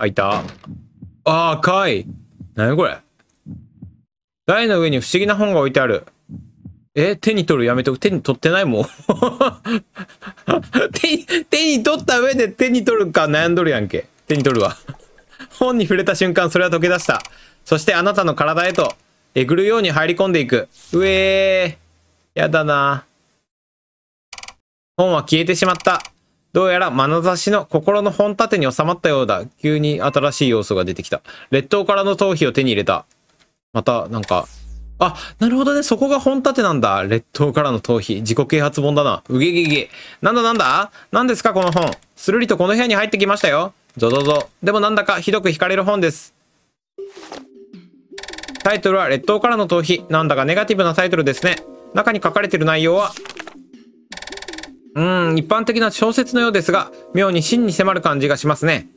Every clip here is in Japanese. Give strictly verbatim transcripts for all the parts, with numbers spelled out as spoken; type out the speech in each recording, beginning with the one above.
開いた。あー、赤い。なにこれ。台の上に不思議な本が置いてある。え、手に取るやめとく。手に取ってないもん。手に、手に取った上で手に取るか悩んどるやんけ。手に取るわ。本に触れた瞬間、それは溶け出した。そしてあなたの体へと、えぐるように入り込んでいく。うえー。やだな。本は消えてしまった。どうやら眼差しの心の本立てに収まったようだ。急に新しい要素が出てきた。劣等からの頭皮を手に入れた。また、なんか、あ、なるほどね。そこが本立てなんだ。劣等からの頭皮。自己啓発本だな。うげげげ。なんだなんだ何ですかこの本。するりとこの部屋に入ってきましたよ。ぞぞぞ。でもなんだかひどく惹かれる本です。タイトルは劣等からの頭皮。なんだかネガティブなタイトルですね。中に書かれている内容は、うーん、一般的な小説のようですが、妙に真に迫る感じがしますね。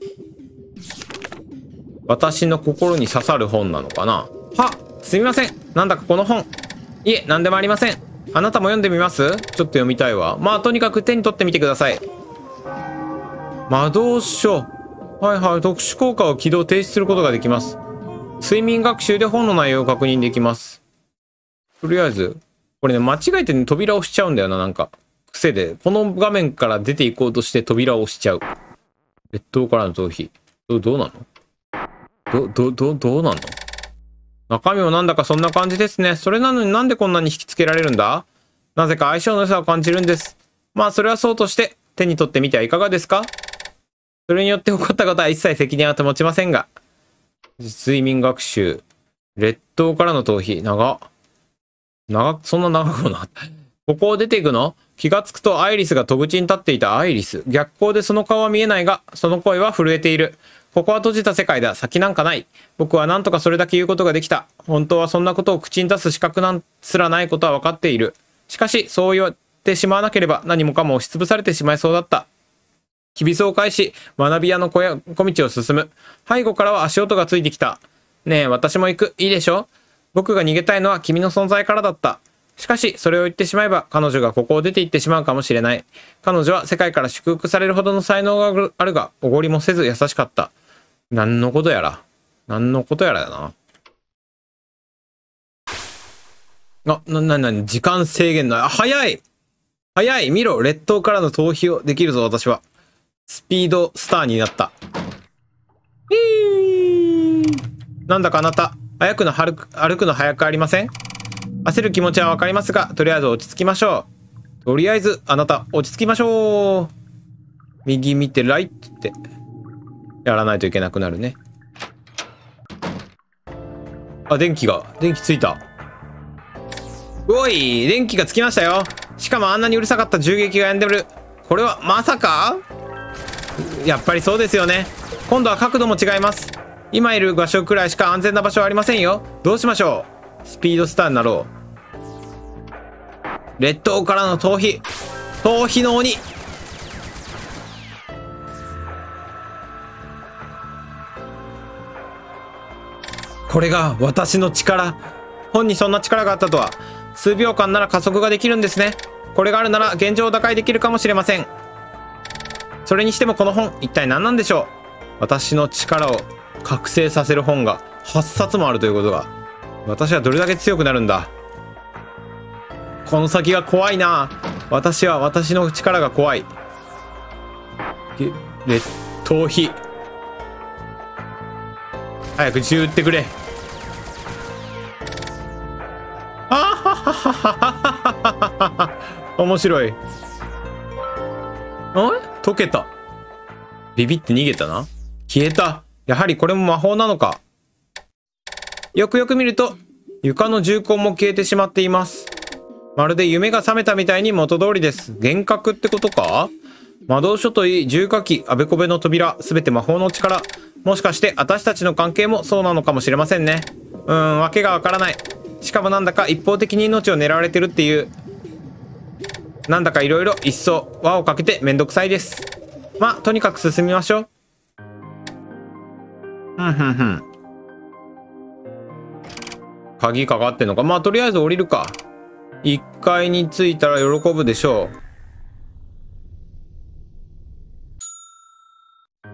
私の心に刺さる本なのかな。は、すみません。なんだかこの本。いえ、なんでもありません。あなたも読んでみます？ちょっと読みたいわ。まあ、とにかく手に取ってみてください。魔導書。はいはい、特殊効果を起動停止することができます。睡眠学習で本の内容を確認できます。とりあえず、これね、間違えてね、扉を押しちゃうんだよな、なんか。癖で。この画面から出ていこうとして扉を押しちゃう。劣等からの頭皮。ど、どうなの？ど、ど、ど、どうなんの？中身もなんだかそんな感じですね。それなのになんでこんなに引きつけられるんだ？なぜか相性の良さを感じるんです。まあそれはそうとして手に取ってみてはいかがですか？それによって起こったことは一切責任は持ちませんが。睡眠学習。劣等からの頭皮。長っ。長、そんな長くなった。ここを出ていくの？気がつくとアイリスが戸口に立っていたアイリス。逆光でその顔は見えないが、その声は震えている。ここは閉じた世界だ。先なんかない。僕はなんとかそれだけ言うことができた。本当はそんなことを口に出す資格なんすらないことは分かっている。しかし、そう言ってしまわなければ何もかも押しつぶされてしまいそうだった。きびすを返し、学び屋の小屋小道を進む。背後からは足音がついてきた。ねえ、私も行く。いいでしょ？僕が逃げたいのは君の存在からだった。しかし、それを言ってしまえば、彼女がここを出て行ってしまうかもしれない。彼女は世界から祝福されるほどの才能があるが、おごりもせず優しかった。何のことやら。何のことやらやな。あ、な、な、な、時間制限の、あ、早い早い見ろ劣等からの逃避をできるぞ、私は。スピードスターになった。ひーなんだかあなた、早くの歩く、歩くの早くありません？焦る気持ちはわかりますが、とりあえず落ち着きましょう。とりあえず、あなた、落ち着きましょう。右見て、ライトって、やらないといけなくなるね。あ、電気が、電気ついた。おい、電気がつきましたよ。しかもあんなにうるさかった銃撃が止んでる。これは、まさか？やっぱりそうですよね。今度は角度も違います。今いる場所くらいしか安全な場所はありませんよ。どうしましょう？スピードスターになろう。劣等からの逃避。逃避の鬼。これが私の力。本にそんな力があったとは。数秒間なら加速ができるんですね。これがあるなら現状を打開できるかもしれません。それにしてもこの本、一体何なんでしょう？私の力を覚醒させる本がはっさつもあるということが。私はどれだけ強くなるんだ。この先が怖いな。私は私の力が怖い。劣等避。早く銃撃ってくれ。あははははは。面白い。あれ？溶けた。ビビって逃げたな。消えた。やはりこれも魔法なのか。よくよく見ると、床の銃痕も消えてしまっています。まるで夢が覚めたみたいに元通りです。幻覚ってことか？魔導書といい、重火器、あべこべの扉、すべて魔法の力。もしかして私たちの関係もそうなのかもしれませんね。うーん、わけがわからない。しかもなんだか一方的に命を狙われてるっていう。なんだかいろいろ一層輪をかけてめんどくさいです。まあ、とにかく進みましょう。ふんふんふん。鍵かかってんのか。まあ、とりあえず降りるか。いっかいに着いたら喜ぶでしょう。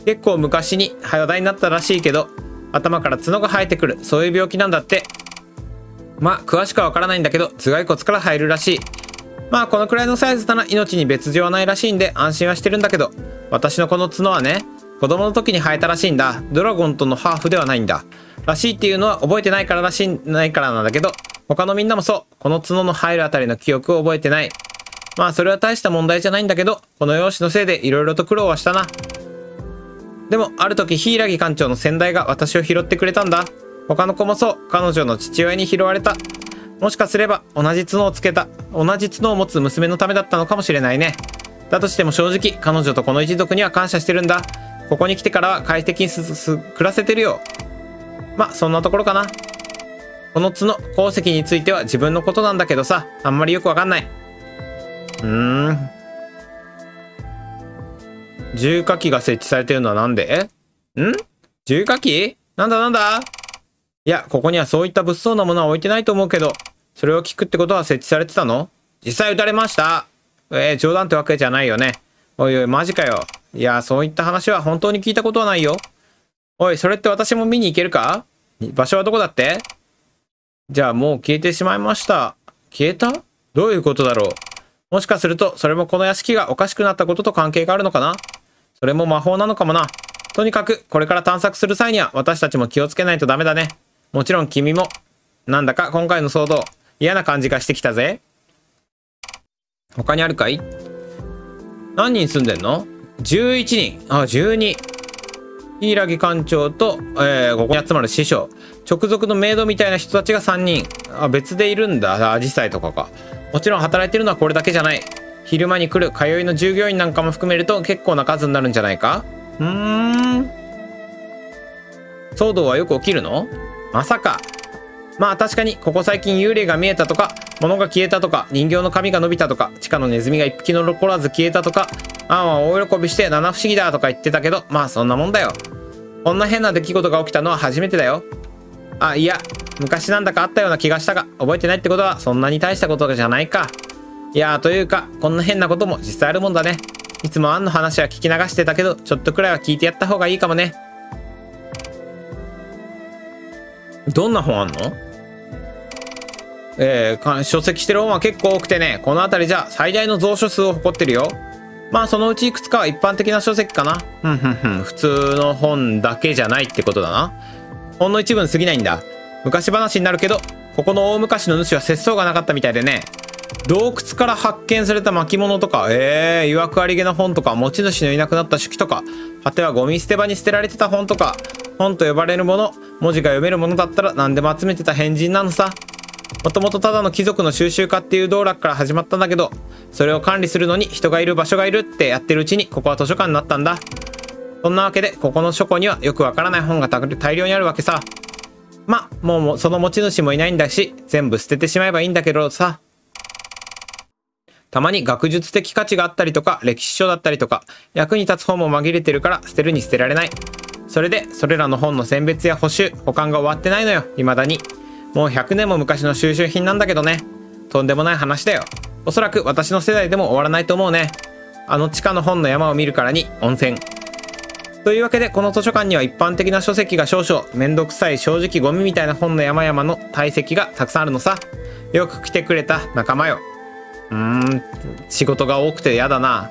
結構昔に話題になったらしいけど、頭から角が生えてくる、そういう病気なんだって。まあ詳しくはわからないんだけど、頭蓋骨から生えるらしい。まあこのくらいのサイズなら命に別状はないらしいんで安心はしてるんだけど、私のこの角はね、子供の時に生えたらしいんだ。ドラゴンとのハーフではないんだ。らしいっていうのは覚えてないかららしいないからなんだけど、他のみんなもそう。この角の生えるあたりの記憶を覚えてない。まあそれは大した問題じゃないんだけど、この容姿のせいで色々と苦労はしたな。でもある時柊館長の先代が私を拾ってくれたんだ。他の子もそう。彼女の父親に拾われた。もしかすれば同じ角をつけた同じ角を持つ娘のためだったのかもしれないね。だとしても正直彼女とこの一族には感謝してるんだ。ここに来てからは快適にすす暮らせてるよ。まあそんなところかな。この角鉱石については自分のことなんだけどさ、あんまりよくわかんない。うーん重火器が設置されてるのはなんで？ん重火器？なんだなんだ？いや、ここにはそういった物騒なものは置いてないと思うけど、それを聞くってことは設置されてたの？実際撃たれました。えー、冗談ってわけじゃないよね。おいおい、マジかよ。いや、そういった話は本当に聞いたことはないよ。おい、それって私も見に行けるか？場所はどこだって？じゃあもう消えてしまいました。消えた？どういうことだろう。もしかすると、それもこの屋敷がおかしくなったことと関係があるのかな？それも魔法なのかもな。とにかく、これから探索する際には私たちも気をつけないとダメだね。もちろん君も。なんだか今回の騒動、嫌な感じがしてきたぜ。他にあるかい？何人住んでんの？ じゅういち 人。あ、じゅうに。柊館長と、えー、ここに集まる師匠。直属のメイドみたいな人たちがさんにん。あ、別でいるんだ。アジサイとかか。もちろん働いてるのはこれだけじゃない。昼間に来る通いの従業員なんかも含めると結構な数になるんじゃないか？うーん。騒動はよく起きるの？まさか。まあ確かにここ最近幽霊が見えたとか、物が消えたとか、人形の髪が伸びたとか、地下のネズミが一匹残らず消えたとか、アンは大喜びして七不思議だとか言ってたけど、まあそんなもんだよ。こんな変な出来事が起きたのは初めてだよ。あ、いや、昔なんだかあったような気がしたが、覚えてないってことはそんなに大したことじゃないか。いやー、というか、こんな変なことも実際あるもんだね。いつもアンの話は聞き流してたけど、ちょっとくらいは聞いてやった方がいいかもね。どんな本あんの？えー、書籍してる本は結構多くてね、この辺りじゃ最大の蔵書数を誇ってるよ。まあそのうちいくつかは一般的な書籍かな。ふんふんふん、普通の本だけじゃないってことだな。ほんの一部に過ぎないんだ。昔話になるけど、ここの大昔の主は節操がなかったみたいでね。洞窟から発見された巻物とか、えー、曰くありげな本とか、持ち主のいなくなった手記とか、果てはゴミ捨て場に捨てられてた本とか、本と呼ばれるもの、文字が読めるものだったら何でも集めてた変人なのさ。もともとただの貴族の収集家っていう道楽から始まったんだけど、それを管理するのに人がいる場所がいるってやってるうちにここは図書館になったんだ。そんなわけでここの書庫にはよくわからない本が大量にあるわけさ。まあもうその持ち主もいないんだし、全部捨ててしまえばいいんだけどさ。たまに学術的価値があったりとか、歴史書だったりとか、役に立つ本も紛れてるから捨てるに捨てられない。それでそれらの本の選別や補修、保管が終わってないのよ、未だに。もうひゃくねんも昔の収集品なんだけどね。とんでもない話だよ。おそらく私の世代でも終わらないと思うね。あの地下の本の山を見るからに温泉。というわけでこの図書館には一般的な書籍が少々、めんどくさい正直ゴミみたいな本の山々の堆積がたくさんあるのさ。よく来てくれた仲間よ。うーん、仕事が多くてやだな。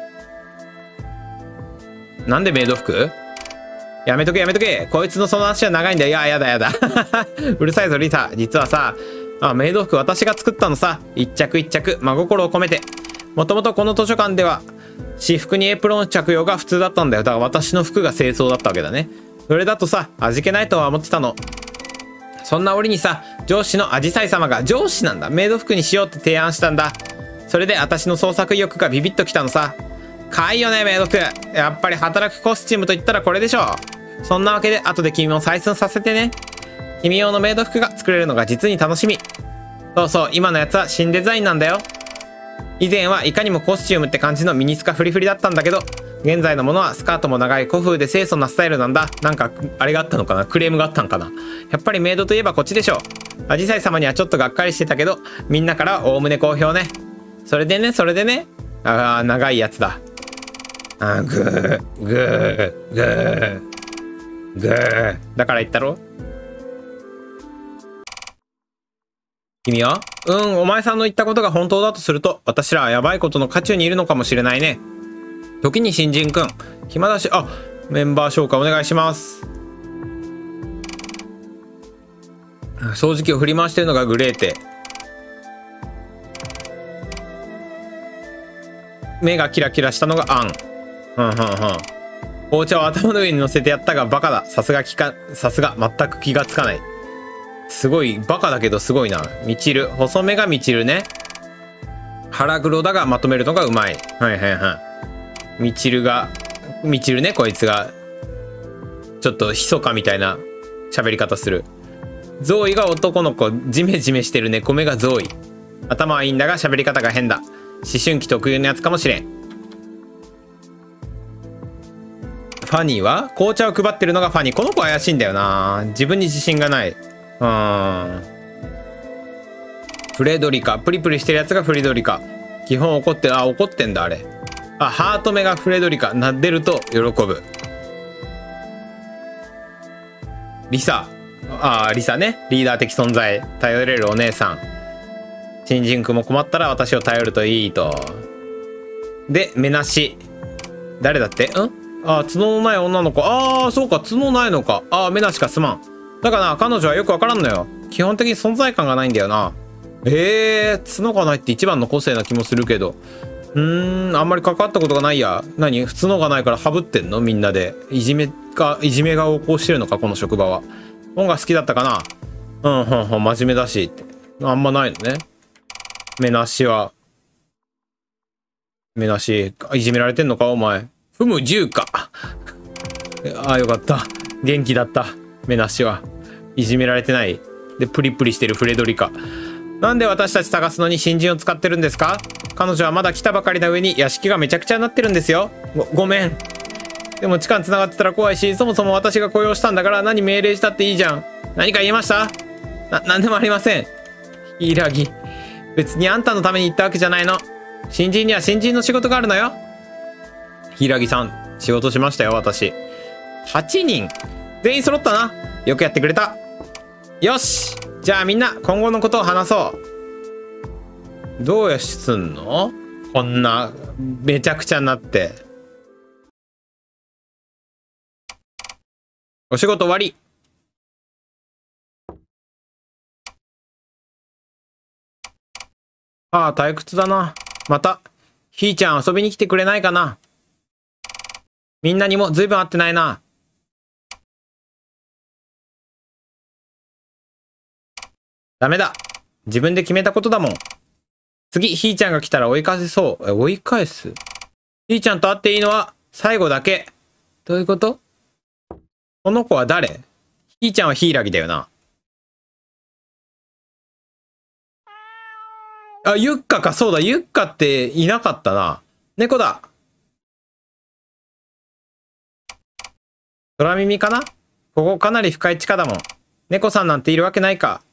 なんでメイド服？やめとけやめとけ。こいつのその話は長いんだよ。いや、やだやだ。うるさいぞリサ。実はさ、あ、メイド服私が作ったのさ。一着一着真心を込めて。もともとこの図書館では私服にエプロン着用が普通だったんだよ。だから私の服が清掃だったわけだね。それだとさ、味気ないとは思ってたの。そんな折にさ、上司のアジサイ様が、上司なんだ、メイド服にしようって提案したんだ。それで私の創作意欲がビビッときたのさ。かわいいよねメイド服。やっぱり働くコスチュームといったらこれでしょ。そんなわけで後で君も採寸させてね。君用のメイド服が作れるのが実に楽しみ。そうそう、今のやつは新デザインなんだよ。以前はいかにもコスチュームって感じのミニスカフリフリだったんだけど、現在のものはスカートも長い古風で清楚なスタイルなんだ。なんかあれがあったのかな、クレームがあったんかな。やっぱりメイドといえばこっちでしょ。アジサイ様にはちょっとがっかりしてたけど、みんなからはおおむね好評ね。それでねそれでね、ああ長いやつだ。 あ、ぐー、ぐー、ぐー、ぐー。だから言ったろ？君は？うん、お前さんの言ったことが本当だとすると、私らはやばいことの渦中にいるのかもしれないね。時に新人くん、暇だし、あ、メンバー紹介お願いします。掃除機を振り回してるのがグレーテ。目がキラキラしたのがアン。ふんふんふん。紅茶を頭の上に乗せてやったがバカだ。さすが気か、さすが全く気がつかない。すごい、バカだけどすごいな。みちる。細めがみちるね。腹黒だがまとめるのがうまい。はいはいはい。みちるが、みちるね、こいつが。ちょっと密かみたいな喋り方する。ゾーイが男の子、ジメジメしてる猫目がゾーイ。頭はいいんだが喋り方が変だ。思春期特有のやつかもしれん。ファニーは紅茶を配ってるのがファニー。この子怪しいんだよな。自分に自信がない。うーん。フレドリカ。プリプリしてるやつがフレドリカ。基本怒ってる。あ、怒ってんだ、あれ。あ、ハート目がフレドリカ。撫でると喜ぶ。リサ。あ、リサね。リーダー的存在。頼れるお姉さん。新人君も困ったら私を頼るといいと。で、メナシ。誰だって？ん？あ、角のない女の子。ああ、そうか、角ないのか。ああ、メナシかすまん。だからな、彼女はよくわからんのよ。基本的に存在感がないんだよな。ええー、角がないって一番の個性な気もするけど。うーん、あんまり関わったことがないや。何？角がないからハブってんの？みんなで。いじめが、いじめが横行してるのか、この職場は。本が好きだったかな？うん、うん、うん、真面目だしって。あんまないのね。メナシは。メナシ、いじめられてんのかお前。ふむじゅうか。ああ、よかった。元気だった。メナシは。いじめられてない。で、プリプリしてるフレドリカ。なんで私たち探すのに新人を使ってるんですか？彼女はまだ来たばかりな上に屋敷がめちゃくちゃになってるんですよ。ご、ごめん。でも地下に繋がってたら怖いし、そもそも私が雇用したんだから何命令したっていいじゃん。何か言いました？な、なんでもありません。ヒイラギ。別にあんたのために言ったわけじゃないの。新人には新人の仕事があるのよ。柊さん、仕事しましたよ、私。はちにん。全員揃ったな。よくやってくれた。よし。じゃあみんな、今後のことを話そう。どうやすんの？こんな、めちゃくちゃになって。お仕事終わり。ああ、退屈だな。また、ひーちゃん遊びに来てくれないかな。みんなにもずいぶん会ってないな。ダメだ。自分で決めたことだもん。次、ひーちゃんが来たら追い返せそう。え、追い返す？ひーちゃんと会っていいのは最後だけ。どういうこと？この子は誰？ひーちゃんはヒイラギだよな。あ、ユッカか、そうだ、ユッカっていなかったな。猫だ。空耳かな？ここかなり深い地下だもん。猫さんなんているわけないか。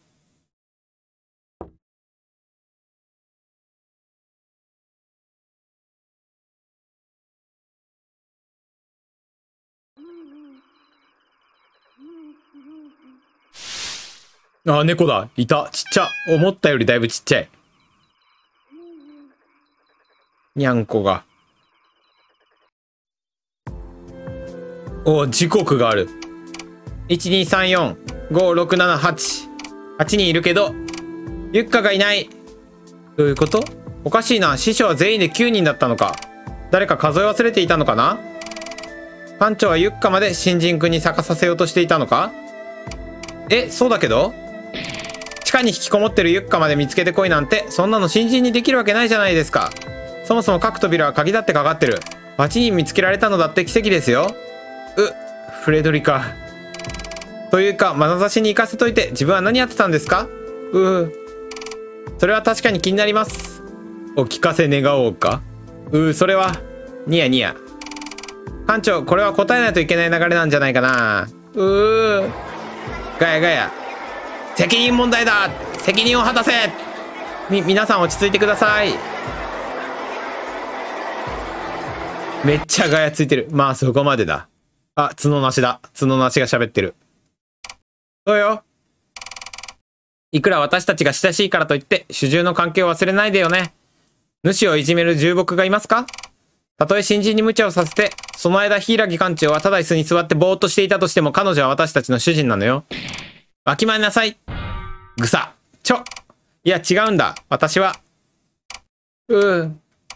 あ、猫だ。いた。ちっちゃ。思ったよりだいぶちっちゃい。にゃんこが。お、時刻がある。いちにさんよんごろくななはち。はちにんいるけど、ユッカがいない。どういうこと？おかしいな。師匠は全員できゅうにんだったのか。誰か数え忘れていたのかな？館長はユッカまで新人君に咲かさせようとしていたのか？え、そうだけど？地下に引きこもってるユッカまで見つけてこいなんて、そんなの新人にできるわけないじゃないですか。そもそも各扉は鍵だってかかってる。はちにん見つけられたのだって奇跡ですよ。う、フレドリカ。というか、眼差しに行かせといて、自分は何やってたんですか？うう。それは確かに気になります。お聞かせ願おうか。うう、それは、ニヤニヤ。館長、これは答えないといけない流れなんじゃないかな。うう。ガヤガヤ。責任問題だ！責任を果たせ！み、皆さん落ち着いてください。 めっちゃガヤついてる。まあそこまでだ。あ、角なしだ。角なしが喋ってる。そうよ。いくら私たちが親しいからといって、主従の関係を忘れないでよね。主をいじめる重木がいますか？たとえ新人に無茶をさせて、その間柊館長はただ椅子に座ってぼーっとしていたとしても、彼女は私たちの主人なのよ。わきまえなさい。ぐさ。ちょ。いや、違うんだ。私は。うー。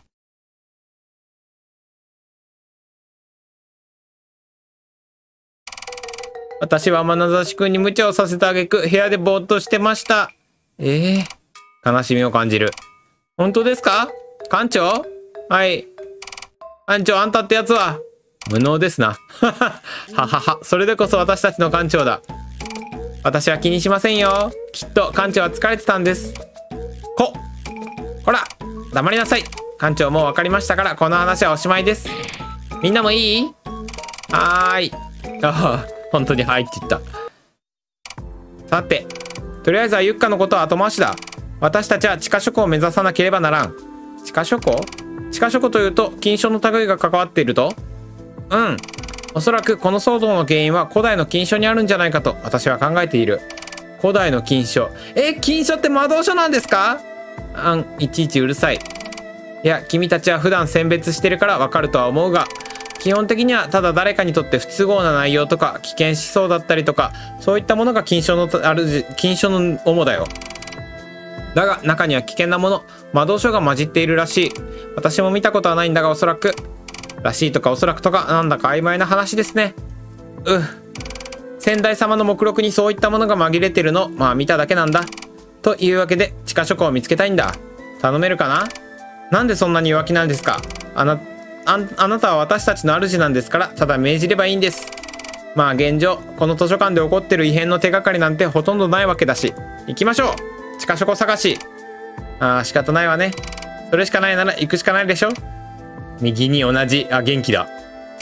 私は眼差しくんに無茶をさせた挙句、部屋でぼーっとしてました。ええー、悲しみを感じる。本当ですか？館長？はい。館長、あんたってやつは無能ですな。ははは。それでこそ私たちの館長だ。私は気にしませんよ。きっと館長は疲れてたんです。こほら黙りなさい。館長、もう分かりましたから、この話はおしまいです。みんなもいい？はーい。ああ、本当にはいって言った。さて、とりあえずはユッカのことは後回しだ。私たちは地下諸湖を目指さなければならん。地下諸湖？地下諸湖というと金書の類が関わっていると？うん。おそらくこの騒動の原因は古代の金書にあるんじゃないかと私は考えている。古代の金書。え、金書って魔導書なんですか？あん、いちいちうるさい。いや、君たちは普段選別してるからわかるとは思うが、基本的にはただ誰かにとって不都合な内容とか危険思想だったりとか、そういったものが金書のある金書の主だよ。だが中には危険なもの、魔導書が混じっているらしい。私も見たことはないんだが、おそらくらしいとかおそらくとか、なんだか曖昧な話ですね。うっ、先代様の目録にそういったものが紛れてるの、まあ見ただけなんだ。というわけで地下書庫を見つけたいんだ。頼めるかな？なんでそんなに弱気なんですか？あなああなたは私たちの主なんですから、ただ命じればいいんです。まあ現状この図書館で起こってる異変の手がかりなんてほとんどないわけだし、行きましょう。地下書庫探し。ああ、仕方ないわね。それしかないなら行くしかないでしょ。右に同じ。あ、元気だ。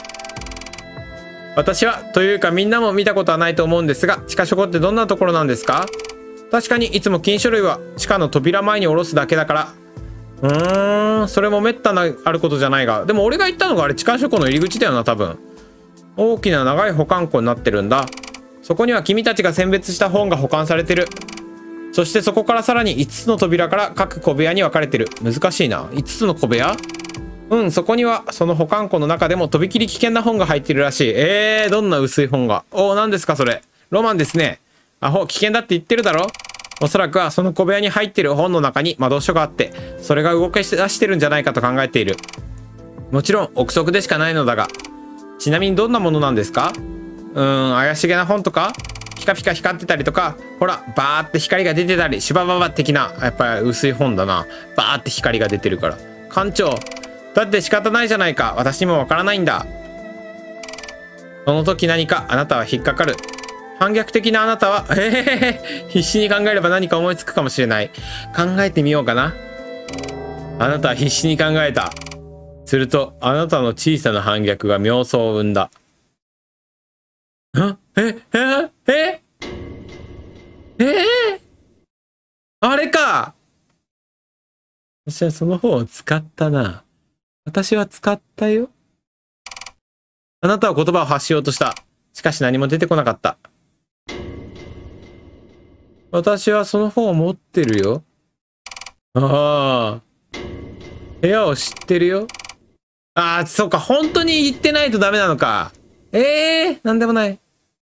私はというかみんなも見たことはないと思うんですが、地下書庫ってどんなところなんですか？確かにいつも金書類は地下の扉前に下ろすだけだから。うーん、それもめったなあることじゃないが、でも俺が言ったのがあれ地下書庫の入り口だよな、多分。大きな長い保管庫になってるんだ。そこには君たちが選別した本が保管されてる。そしてそこからさらにいつつの扉から各小部屋に分かれてる。難しいな。いつつの小部屋？うん、そこにはその保管庫の中でもとびきり危険な本が入ってるらしい。えー、どんな薄い本が。おー、何ですかそれ。ロマンですね。アホ、危険だって言ってるだろ。おそらくはその小部屋に入ってる本の中に魔導書があって、それが動き出してるんじゃないかと考えている。もちろん憶測でしかないのだが。ちなみにどんなものなんですか？うーん、怪しげな本とかピカピカ光ってたりとか、ほらバーって光が出てたり、シュバババ的な、やっぱり薄い本だな。バーって光が出てるから。館長、だって仕方ないじゃないか。私にもわからないんだ。その時何かあなたは引っかかる。反逆的なあなたは、えへへへ、必死に考えれば何か思いつくかもしれない。考えてみようかな。あなたは必死に考えた。すると、あなたの小さな反逆が妄想を生んだ。ん？えええええあれか。私はその本を使ったな。私は使ったよ。あなたは言葉を発しようとした。しかし何も出てこなかった。私はその本を持ってるよ。ああ。部屋を知ってるよ。ああ、そうか。本当に言ってないとダメなのか。ええー、なんでもない。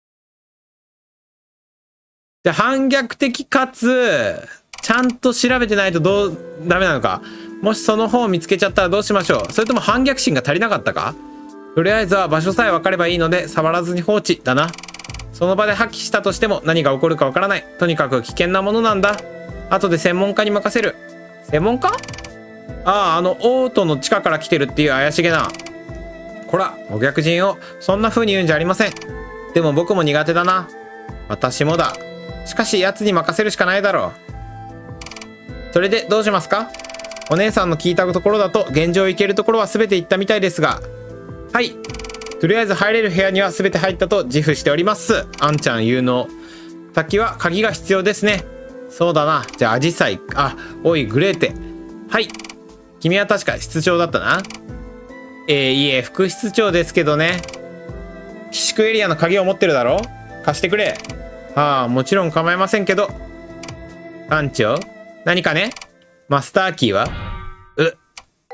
じゃあ、反逆的かつ、ちゃんと調べてないとどう、ダメなのか。もしその本を見つけちゃったらどうしましょう。それとも反逆心が足りなかったか。とりあえずは場所さえ分かればいいので、触らずに放置だな。その場で破棄したとしても何が起こるかわからない。とにかく危険なものなんだ。後で専門家に任せる。専門家？ああ、あの、オートの地下から来てるっていう怪しげな。こら、お逆人を、そんな風に言うんじゃありません。でも僕も苦手だな。私もだ。しかし、奴に任せるしかないだろう。それで、どうしますか？お姉さんの聞いたところだと、現状行けるところは全て行ったみたいですが。はい。とりあえず入れる部屋には全て入ったと自負しております。あんちゃん有能。滝は鍵が必要ですね。そうだな。じゃあ、アジサイ。あ、おい、グレーテ。はい。君は確か室長だったな。 えー、いえ、副室長ですけどね。寄宿エリアの鍵を持ってるだろ？貸してくれ。ああ、もちろん構いませんけど。館長？何かね？マスターキーは？う、う？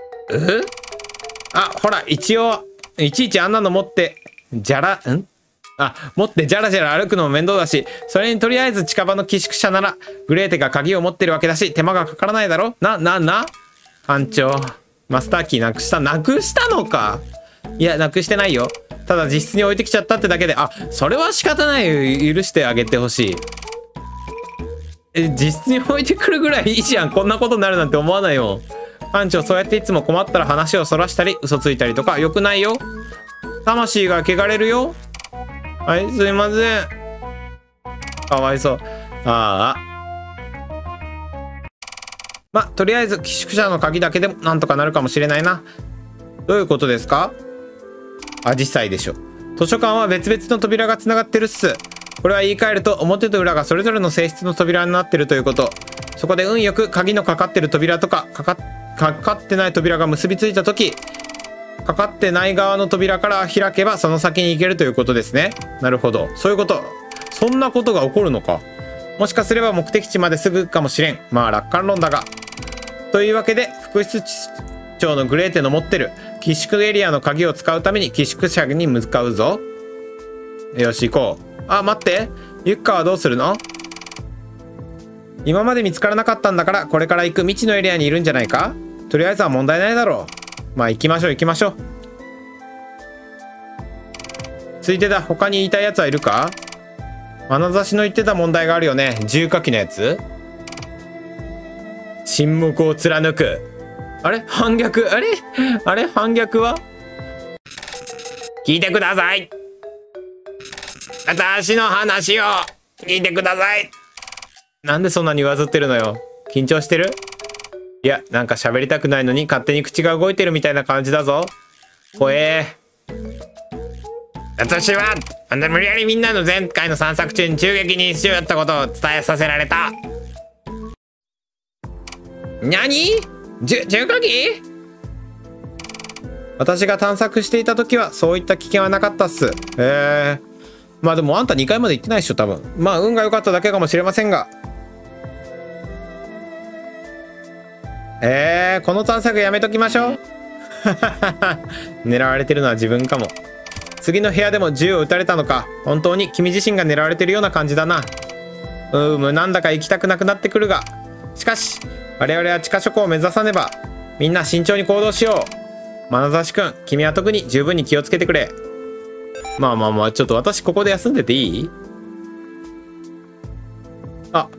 あ、ほら、一応、いちいちあんなの持って、じゃら、んあ、持ってじゃらじゃら歩くのも面倒だし、それにとりあえず近場の寄宿舎なら、グレーテが鍵を持ってるわけだし、手間がかからないだろ？な、な、な？班長、マスターキーなくした、なくしたのか？いや、なくしてないよ。ただ実質に置いてきちゃったってだけで、あ、それは仕方ない。許してあげてほしい。え、実質に置いてくるぐらいいいじゃん。こんなことになるなんて思わないよ。班長、そうやっていつも困ったら話をそらしたり、嘘ついたりとか、良くないよ。魂が汚れるよ。はい、すいません。かわいそう。ああ。ま、とりあえず寄宿舎の鍵だけでもなんとかなるかもしれないな。どういうことですか？アジサイでしょ。図書館は別々の扉がつながってるっす。これは言い換えると表と裏がそれぞれの性質の扉になってるということ。そこで運よく鍵のかかってる扉とか、かか、かかってない扉が結びついた時、かかってない側の扉から開けばその先に行けるということですね。なるほど。そういうこと。そんなことが起こるのか。もしかすれば目的地まですぐかもしれん。まあ楽観論だが。というわけで、副室長のグレーテの持ってる寄宿エリアの鍵を使うために寄宿舎に向かうぞ。よし、行こう。あ、待って。ユッカはどうするの？今まで見つからなかったんだから、これから行く未知のエリアにいるんじゃないか？とりあえずは問題ないだろう。まあ行きましょう行きましょう。ついでだ、他に言いたいやつはいるか？眼差しの言ってた問題があるよね。重火器のやつ？沈黙を貫く。あれ反逆？あれあれ反逆は？聞いてください。私の話を聞いてください。なんでそんなに上ずってるのよ。緊張してる？いや、なんか喋りたくないのに勝手に口が動いてるみたいな感じだぞ。怖え。私は無理やりみんなの前回の散策中に銃撃にしよったことを伝えさせられた。何？じゅ重火器？私が探索していた時はそういった危険はなかったっす。へえ。まあでもあんたにかいまで行ってないっしょ多分。まあ運が良かっただけかもしれませんが。えー、この探索やめときましょう。狙われてるのは自分かも。次の部屋でも銃を撃たれたのか。本当に君自身が狙われてるような感じだな。うーむ、なんだか行きたくなくなってくるが。しかし我々は地下諸湖を目指さねば。みんな慎重に行動しよう。眼差しくん、君は特に十分に気をつけてくれ。まあまあまあ、ちょっと私ここで休んでていい？あ、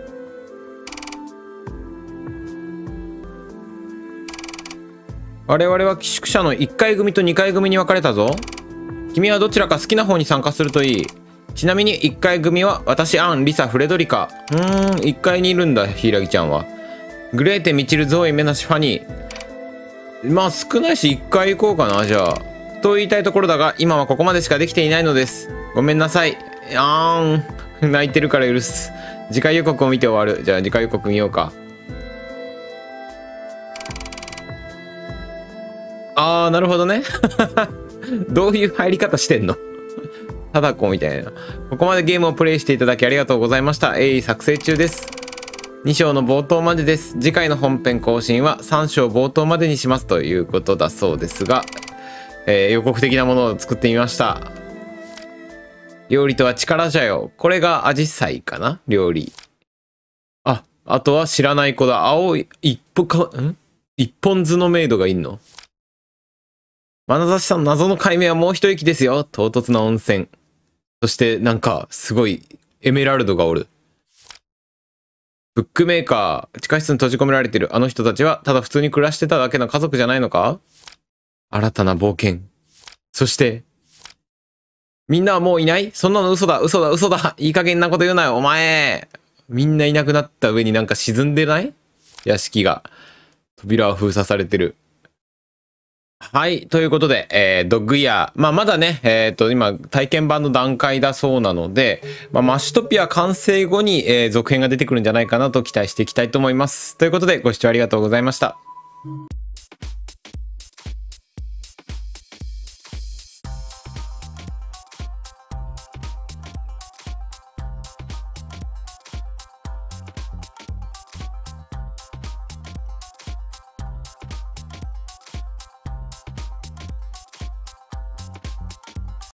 我々は寄宿舎のいっかい組とにかい組に分かれたぞ。君はどちらか好きな方に参加するといい。ちなみにいっかい組は私、アン、リサ、フレドリカ。うーん、いっかいにいるんだ、柊ちゃんは。グレーテ、ミチル、ゾーイ、メナシ、ファニー。まあ少ないしいっかい行こうかな、じゃあ。と言いたいところだが、今はここまでしかできていないのです。ごめんなさい。あーん、泣いてるから許す。次回予告を見て終わる。じゃあ次回予告見ようか。あー、なるほどね。どういう入り方してんの？ただこみたいな。ここまでゲームをプレイしていただきありがとうございました。鋭意作成中です。に章の冒頭までです。次回の本編更新はさん章冒頭までにしますということだそうですが、えー、予告的なものを作ってみました。料理とは力じゃよ。これがアジサイかな？料理。あ、あとは知らない子だ。青い、一歩か、ん一本図のメイドがいんの？眼差しさん、謎の解明はもう一息ですよ。唐突な温泉。そして、なんか、すごい、エメラルドがおる。ブックメーカー、地下室に閉じ込められてるあの人たちは、ただ普通に暮らしてただけの家族じゃないのか？新たな冒険。そして、みんなはもういない？そんなの嘘だ、嘘だ、嘘だ。いい加減なこと言うなよ、お前。みんないなくなった上になんか沈んでない？屋敷が。扉は封鎖されてる。はい。ということで、えー、ドッグイヤー。まあ、まだね、えっと、今、体験版の段階だそうなので、まあ、マッシュトピア完成後に、えー、続編が出てくるんじゃないかなと期待していきたいと思います。ということで、ご視聴ありがとうございました。